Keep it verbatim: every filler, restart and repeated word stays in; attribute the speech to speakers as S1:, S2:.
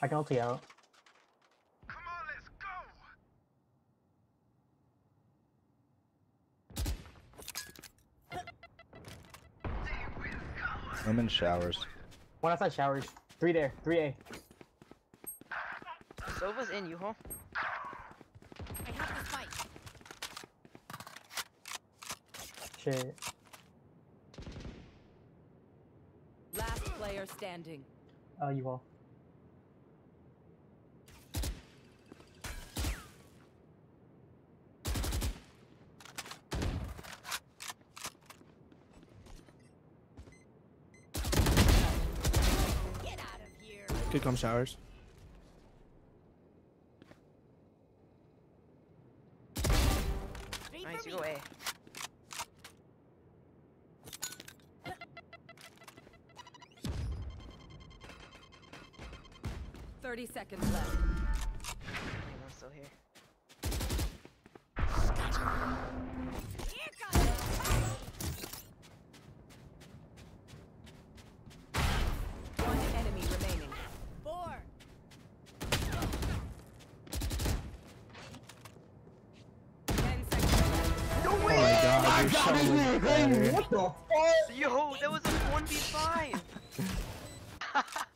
S1: I can ulti out.
S2: Come on, let's go.
S3: I'm in showers.
S1: One outside showers. Three there. Three A.
S4: Sova's in you, huh?
S5: I have the spike.
S1: Shit.
S5: Last player standing.
S1: Oh, you all.
S5: Get out of here.
S6: Could come showers.
S5: Three
S4: Nice,
S5: for
S4: you
S5: me.
S4: go A.
S5: Thirty seconds left.
S4: Anyone's still here.
S5: Here comes one enemy remaining. Four. Ten seconds left.
S6: Oh my god, you're so much better.
S1: What the fuck?
S4: Yo, that was a one v five!